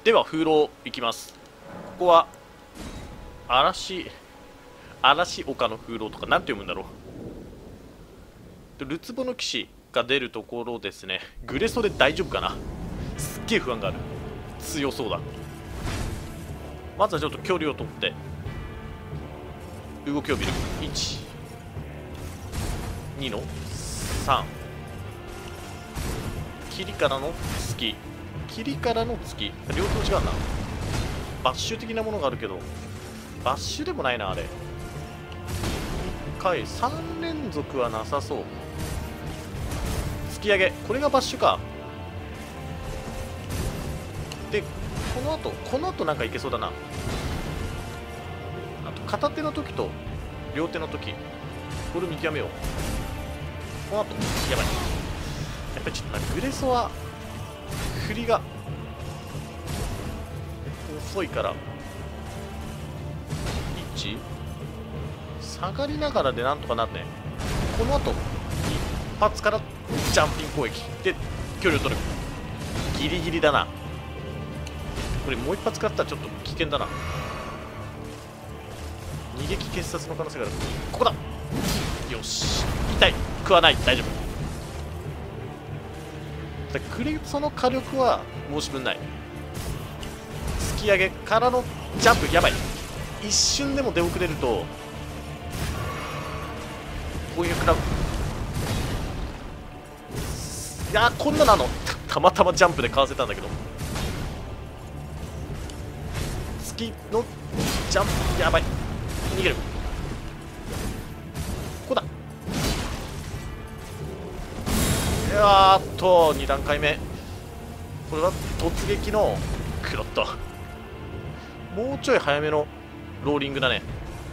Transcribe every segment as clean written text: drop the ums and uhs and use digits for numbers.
では風浪いきます。ここは嵐丘の風浪とかなんて読むんだろう。ルツボの騎士が出るところですね。グレソで大丈夫かな。すっげえ不安がある。強そうだ。まずはちょっと距離を取って動きを見る。1、2の3、霧からの月、霧からの月、両方違うな。バッシュ的なものがあるけど、バッシュでもないな。あれ1回3連続はなさそう。突き上げ、これがバッシュか。でこの後なんかいけそうだな。あと片手の時と両手の時、これ見極めよう。この後やばい。やっぱりちょっとな、グレソは振りが遅いから1下がりながらでなんとかなって、この後一発からジャンピング攻撃で距離を取る。ギリギリだな。これもう一発使ったらちょっと危険だな。逃げ気結殺の可能性がある。ここだ。よし、痛い。食わない。大丈夫。クレソの火力は申し分ない。突き上げからのジャンプやばい。一瞬でも出遅れるとこういうクラブ、いやー、こんなのたまたまジャンプでかわせたんだけど、月のジャンプやばい。逃げる。ここだ。2段階目。これは突撃のクロット。もうちょい早めのローリングだね。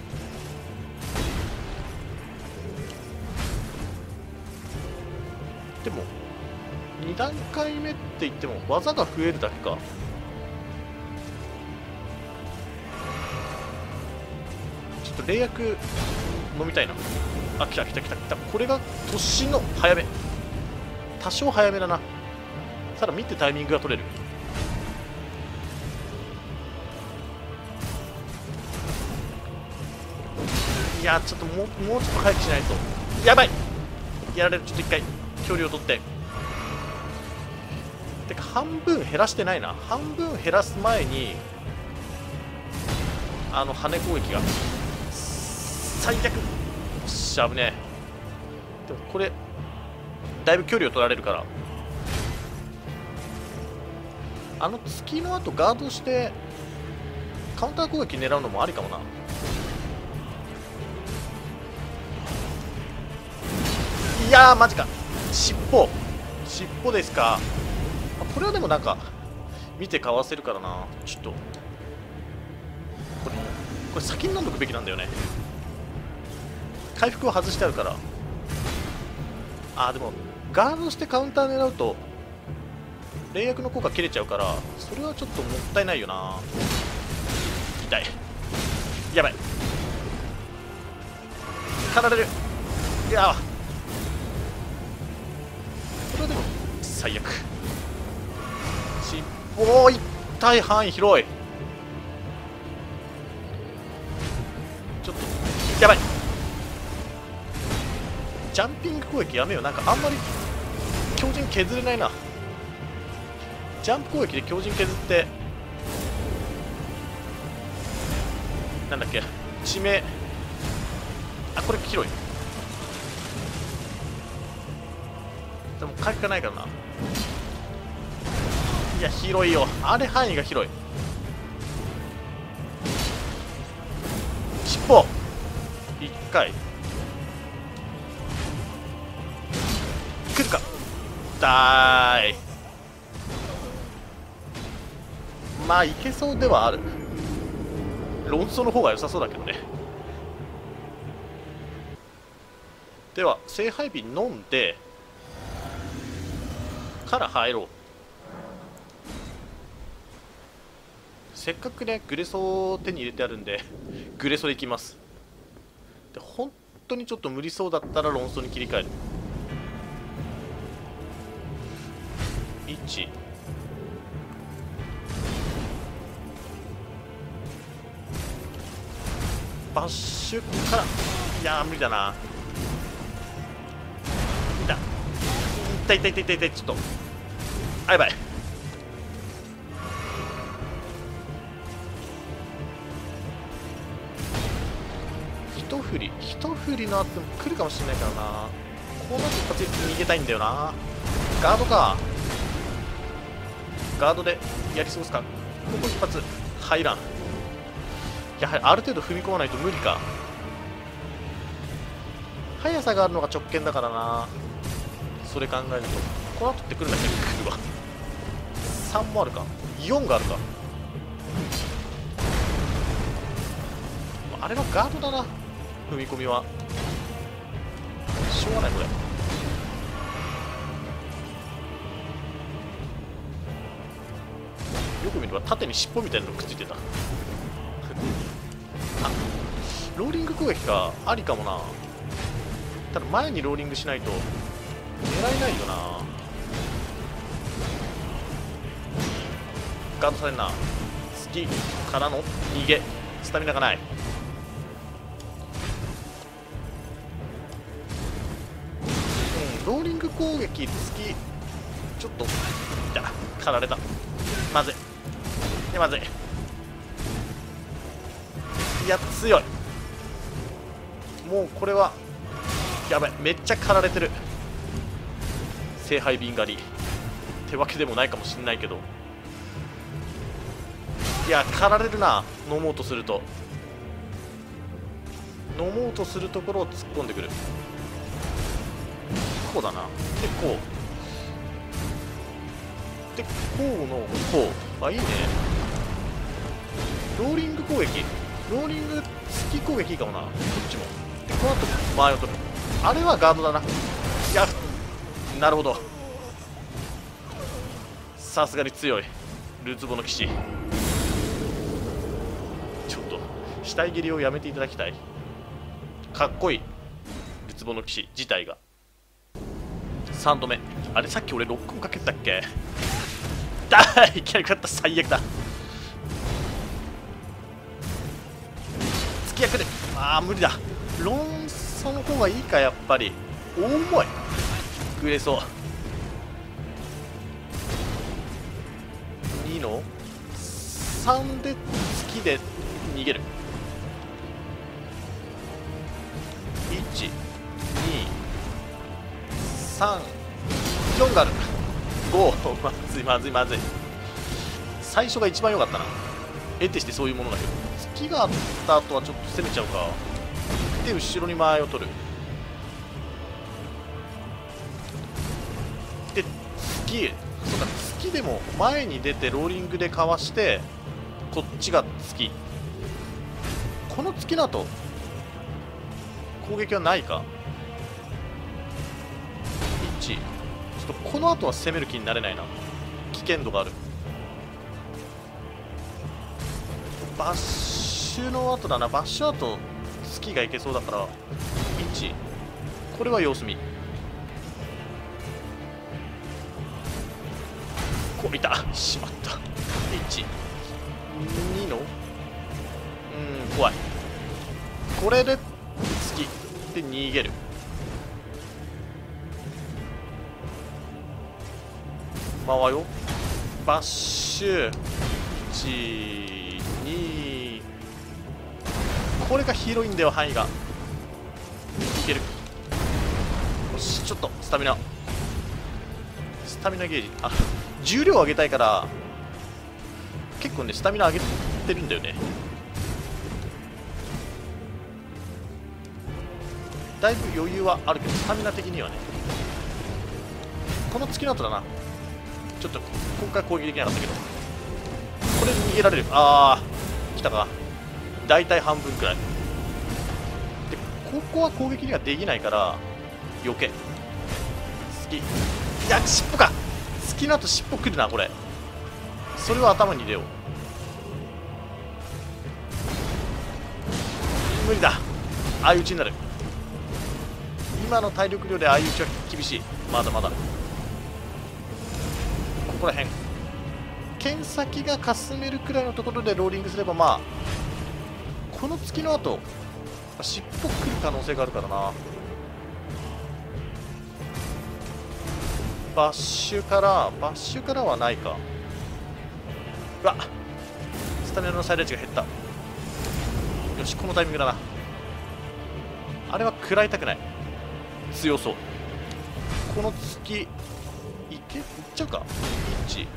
でも2段階目って言っても技が増えるだけか。ちょっと霊薬飲みたいな。あ、来た来た来た来た。これが突進の早め。多少早めだな。ただ見てタイミングが取れる。いや、ちょっともうちょっと早くしないとやばい。やられる。ちょっと一回距離を取って。てか半分減らしてないな。半分減らす前に羽攻撃が最悪。よっしゃ、危ねえ。でもこれだいぶ距離を取られるから、月の後ガードしてカウンター攻撃狙うのもありかもな。いやー、マジか。尻尾ですか。これはでもなんか見てかわせるからな。ちょっとこれ先に飲んどくべきなんだよね。回復を外してあるから。でもガードしてカウンター狙うと霊薬の効果切れちゃうから、それはちょっともったいないよな。痛い。やばい。狩られる。いやー、これはでも最悪。痛い。範囲広い。ちょっとやばい。ジャンピング攻撃やめよう。なんかあんまり強靭削れないな。ジャンプ攻撃で強靭削ってなんだっけ、致命。これ広い。でも回復がないからな。いや、広いよ。あれ範囲が広い。尻尾1回来るか。だーい。まあいけそうではある。論争の方が良さそうだけどね。では聖杯瓶飲んでから入ろう。せっかくねグレソを手に入れてあるんでグレソでいきます。で本当にちょっと無理そうだったら論争に切り替える。1 バッシュから、いやー無理だな。痛い痛い痛い痛い痛い、ちょっとあ、やばい。一振りの後も来るかもしれないからな。こうなって一発逃げたいんだよな。ガードか、ガードでやり過ごすか。ここ一発入らん。やはりある程度踏み込まないと無理か。速さがあるのが直剣だからな。それ考えるとこの後って来るんだけど、来るわ。3もあるか、4があるか。あれはガードだな、踏み込みは。しょうがないこれ。よく見れば縦に尻尾みたいなのくっついてた。あ、ローリング攻撃か、ありかもな。ただ前にローリングしないと狙えないよな。ガードされんな。突きからの逃げ、スタミナがない。ローリング攻撃、突き、ちょっといた、狩られた。まずい、まずい。いや強い。もうこれはやばい、めっちゃ狩られてる。聖杯瓶狩りってわけでもないかもしんないけど、いや狩られるな。飲もうとするところを突っ込んでくる。こうだな。でこうでこうのこう、あ、いいね。ローリング攻撃、ローリング突き攻撃いいかもな。こっちもでこの後前を取る。あれはガードだな。いや、なるほど、さすがに強いルツボの騎士。ちょっと死体蹴りをやめていただきたい。かっこいいルツボの騎士自体が。3度目、あれさっき俺ロックもかけてたっけ。だい、いきなり食った、最悪だ。突き役で、ああ無理だ。論争の方がいいか、やっぱり。重い、くれそう。2の3で突きで逃げる。1、2、3、4がある。5、まずいまずいまずい。最初が一番良かったな。得てしてそういうものだけど、突きがあった後はちょっと攻めちゃうか。で後ろに間合いを取る。で突き、そうか、突きでも前に出てローリングでかわして、こっちが突き。この突きの後攻撃はないか。1、ちょっとこの後は攻める気になれないな。危険度がある。バッシュの後だな。バッシュ後突きがいけそうだから。1、これは様子見。こういた、しまった。1、2の怖い。これで突きで逃げる。回よ。バッシュ1、2、これが広いんだよ、範囲が。いける。よし、ちょっとスタミナゲージ、あ、重量上げたいから結構ねスタミナ上げてるんだよね。だいぶ余裕はあるけど、スタミナ的にはね。この突きの後だな。ちょっと今回攻撃できなかったけど、これで逃げられる。あー、来たか。だいたい半分くらいで、ここは攻撃にはできないから避け。突き、いや尻尾か。突きの後尻尾くるな、これ。それは頭に入れよう。無理だ、相打ちになる。今の体力量で相打ちは厳しい。まだまだここら辺、剣先がかすめるくらいのところでローリングすれば、まあこの突きの後尻尾来る可能性があるからな。バッシュからはないか。うわっ、スタミナの最大値が減った。よし、このタイミングだな。あれは食らいたくない。強そう。この突きいっちゃうか。1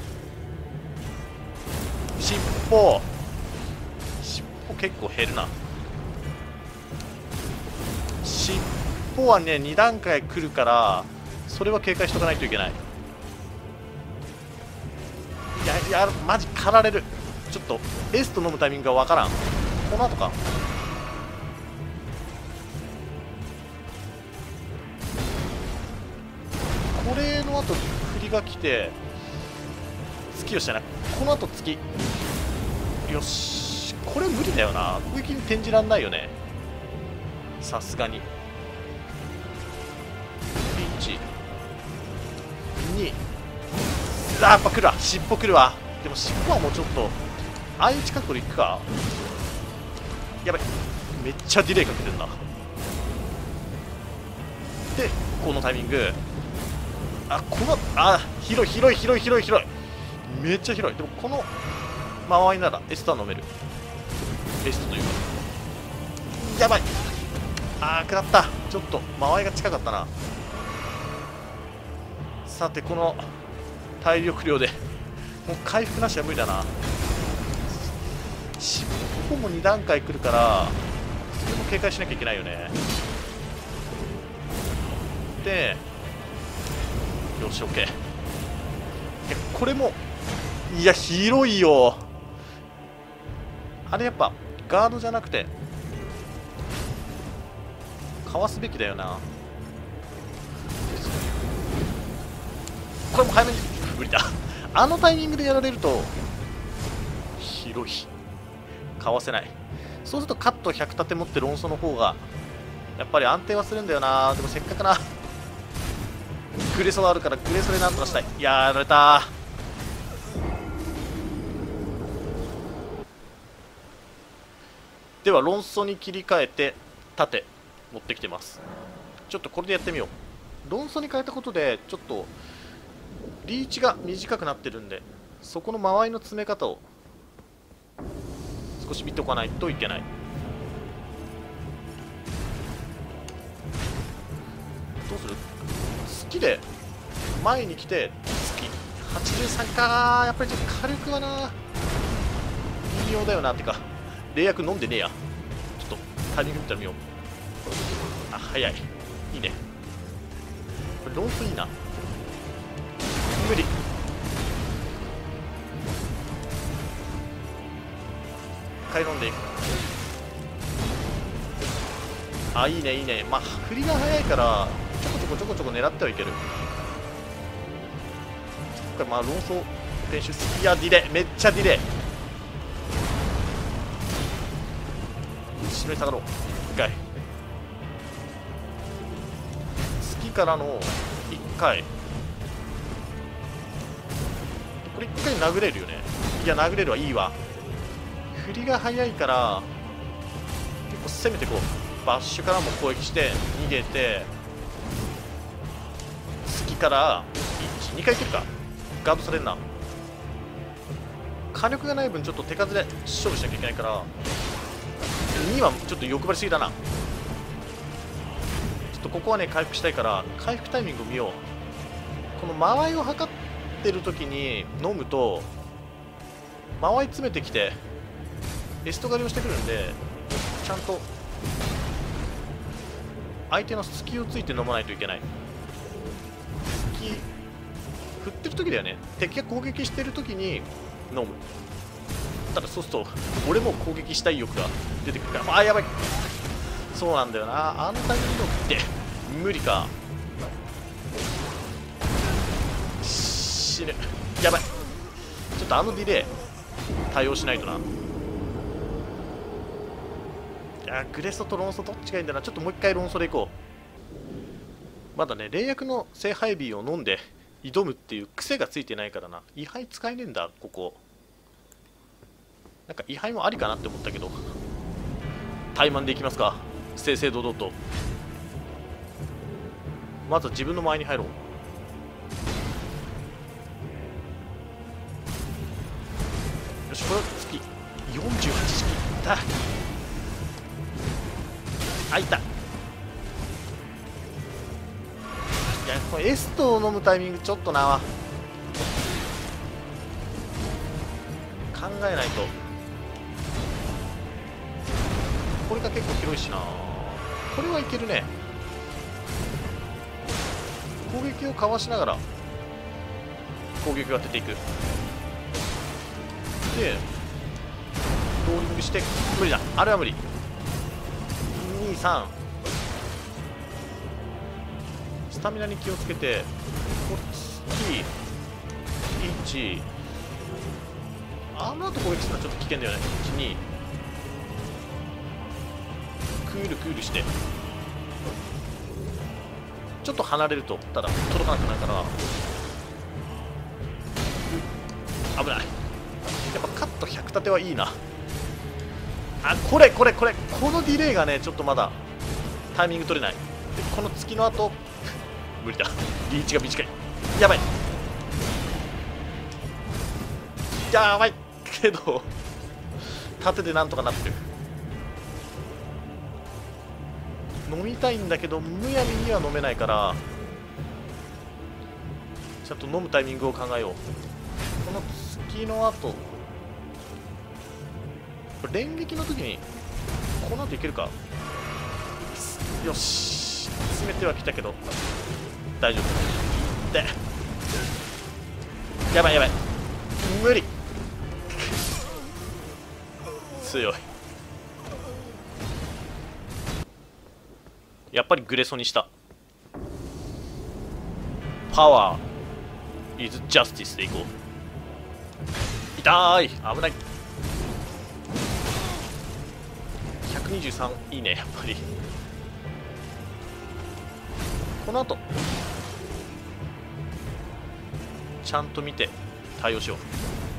尻尾結構減るな。尻尾はね2段階来るから、それは警戒しとかないといけない。いやマジ狩られる。ちょっとエスト飲むタイミングがわからん。この後か。これの後振りが来て突きをしたな。この後突き。よし、これ無理だよな。攻撃に転じらんないよね、さすがに。1、2、やっぱ来るわ。尻尾来るわ。でも尻尾はもうちょっとああいう近くで行くか。やばい、めっちゃディレイかけてるな。でこのタイミング、広い、めっちゃ広い。でもこの間合いならエストは飲める。エストというか、やばい、食らった。ちょっと間合いが近かったな。さてこの体力量でもう回復なしは無理だな。尻尾も2段階来るからそれも警戒しなきゃいけないよね。でよし OK。 これもいや広いよ。あれやっぱガードじゃなくてかわすべきだよな。これも早めに無理だ。あのタイミングでやられると広い、かわせない。そうするとカット100立て持って論争の方がやっぱり安定はするんだよな。でもせっかくなグレソがあるからグレソでなんとかしたい。いやーやられた。では論争に切り替えて盾持ってきてます。ちょっとこれでやってみよう。論争に変えたことでちょっとリーチが短くなってるんで、そこの間合いの詰め方を少し見ておかないといけない。どうする？好きで前に来て好き83か。やっぱりちょっと火力はな微妙だよな。ってか冷薬飲んでねえや。ちょっとタイミング見たら見よう。早い、いいね。これロンスいいな。無理。一回飲んでいく。いいねいいね。まあ振りが早いからちょこちょこ狙ってはいける。これまあ論争練習いやディレイ、めっちゃディレイ。後ろに下がろう。一回月からの1回これ1回殴れるよね。いや殴れるわ。いいわ。振りが早いから結構攻めてこう。バッシュからも攻撃して逃げて月から2回いけるか。ガードされるな。火力がない分ちょっと手数で勝負しなきゃいけないから2はちょっと欲張りすぎだな。ちょっとここはね回復したいから回復タイミングを見よう。この間合いを測ってる時に飲むと間合い詰めてきてエスト狩りをしてくるんで、ちゃんと相手の隙をついて飲まないといけない。隙振ってる時だよね。敵が攻撃してる時に飲む。ただそうすると俺も攻撃したい欲が出てくるから。やばい。そうなんだよな。あのタイミングって無理か。死ぬ。やばい。ちょっとあのディレイ対応しないとな。いやグレソとロンソどっちがいいんだな。ちょっともう一回ロンソでいこう。まだね冷薬の聖杯ビーを飲んで挑むっていう癖がついてないからな。位牌使えねえんだここ。なんか位牌もありかなって思ったけど怠慢でいきますか。正々堂々と。まずは自分の前に入ろう。よし、これ次48式だ。あ、いた。いや、これエストを飲むタイミングちょっとな、考えないと。これが結構広いしな。これはいけるね。攻撃をかわしながら攻撃を当てていく。でローリングして無理だ、あれは無理。23、スタミナに気をつけて、こっち1、あの後攻撃するのはちょっと危険だよね。12、クールしてちょっと離れるとただ届かなくなるから危ない。やっぱカット100立てはいいな。あ、このディレイがねちょっとまだタイミング取れない。でこの月の後無理だ、リーチが短い。やばいやばいけど縦でなんとかなってる。飲みたいんだけどむやみには飲めないからちゃんと飲むタイミングを考えよう。この月の後連撃の時にこの後いけるか。よし、詰めてはきたけど大丈夫で、やばい無理強い。やっぱりグレソにした。パワー is justice でいこう。痛い、危ない。123いいね。やっぱりこの後ちゃんと見て対応しよう。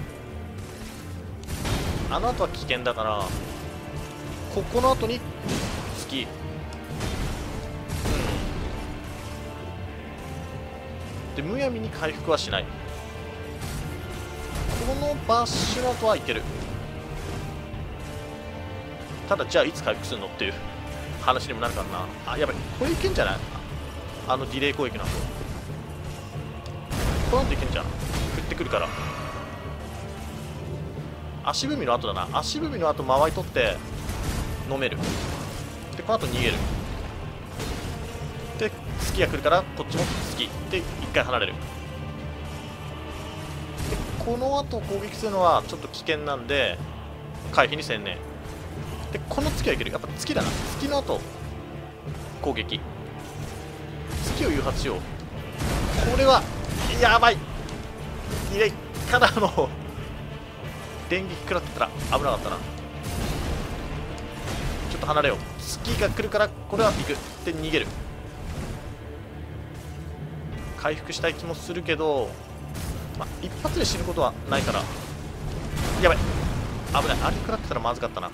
あの後は危険だからこの後に月、でむやみに回復はしない。このバッシュの後はいける。ただじゃあいつ回復するのっていう話にもなるからな。あ、やばい、これいけんじゃない。あのディレイ攻撃の後この後いけんじゃん。降ってくるから足踏みの後だな。足踏みの後間合い取って飲める。でこの後逃げる。で月が来るからこっちも月で一回離れる。でこの後攻撃するのはちょっと危険なんで回避に専念。でこの月はいける。やっぱ月だな。月の後攻撃、月を誘発しよう。これはやばい。ディレイからの電撃食らってたら危なかったな。ちょっと離れよう。月が来るからこれは行く。で逃げる。回復したい気もするけど、まあ、一発で死ぬことはないから。やばい、危ない。あれ食らってたらまずかったな。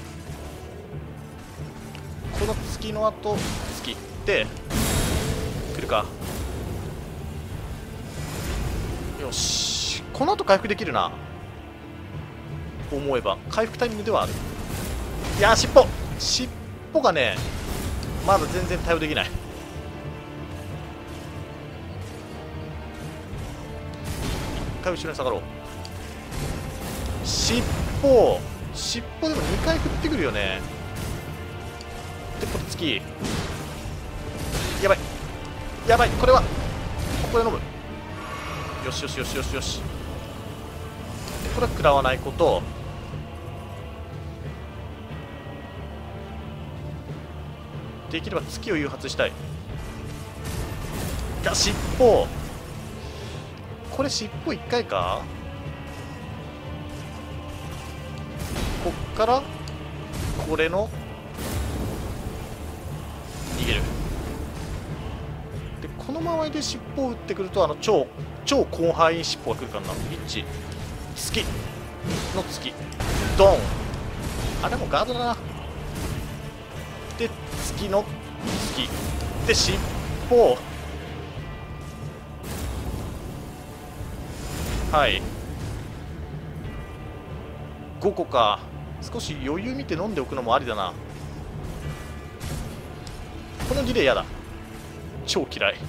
この月の後月で来るか。よし、この後回復できるな。思えば回復タイミングではある。いやー、尻尾がねまだ全然対応できない。一回後ろに下がろう。尻尾でも2回振ってくるよね。でこれ月やばい、これはここで飲む。よし。でこれは食らわないこと。できれば月を誘発したい。いや、尻尾、これ尻尾1回か。こっからこれの逃げる。でこの間合いで尻尾を打ってくると超広範囲尻尾が来るからな。1月の月ドン。あれもガードだな。 で月の月で尻尾。はい5個か。少し余裕見て飲んでおくのもありだな。このディレイやだ。超嫌い。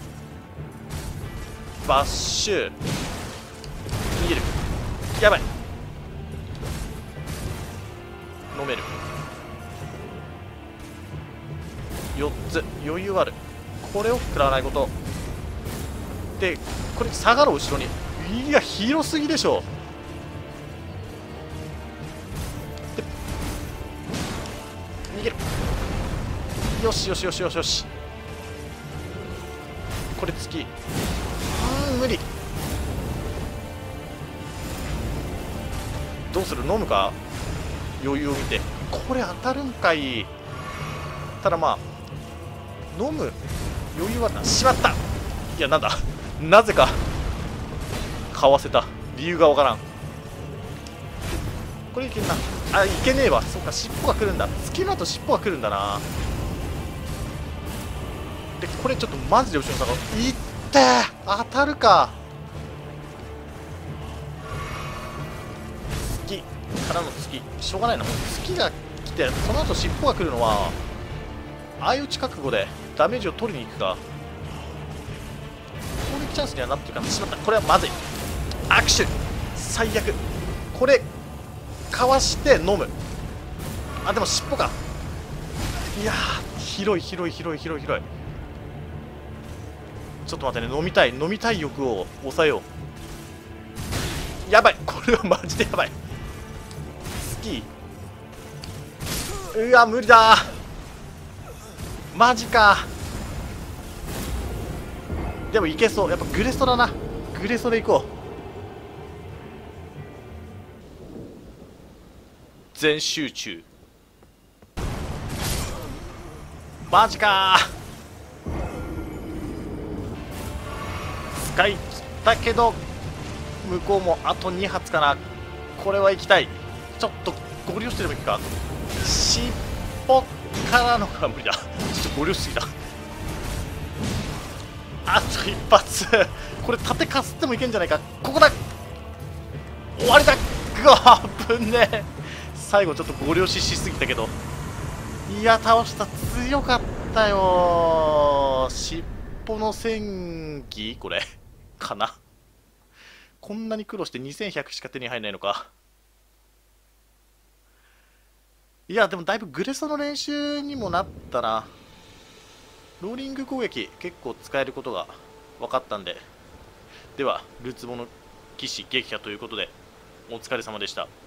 バッシュ逃げる。やばい。飲める。4つ余裕ある。これを食らわないことで、これ下がろう後ろに。いや広すぎでしょ。で逃げる。よしよしよしよしよし。これ月無理。どうする？飲むか？余裕を見て。これ当たるんかい。ただまあ飲む余裕はな。しまった。いやなんだなぜかかわせた理由がわからん。これいけんな。あ、いけねえわ。そっか尻尾が来るんだ。月の後尻尾が来るんだな。でこれちょっとマジで後ろに下がる。いってー当たるか。月からの月しょうがないな。もう月が来てその後尻尾が来るのは相打ち覚悟でダメージを取りに行くか。攻撃チャンスにはなってるかな。しまった。これはまずい。握手最悪。これかわして飲む。あでも尻尾か。いやー広い広い広い広い広い。ちょっと待ってね。飲みたい飲みたい欲を抑えよう。やばい。これはマジでやばい。スキーうわ無理だー。マジか。でもいけそう。やっぱグレソだな。グレソでいこう。全集中。マジかー。使い切ったけど向こうもあと2発かな。これは行きたい。ちょっとゴリ押してでもいいか。尻尾からのが無理だ。ちょっとゴリ押しすぎた。あと一発これ縦かすってもいけんじゃないか。ここだ。終わりだ。ぐわぶねえ。最後ちょっとゴリ押ししすぎたけど、いや倒した。強かったよ。尻尾の戦技これかな。こんなに苦労して2100しか手に入らないのか。いやでもだいぶグレソの練習にもなったな。ローリング攻撃結構使えることが分かったんで。ではルツボの騎士撃破ということでお疲れ様でした。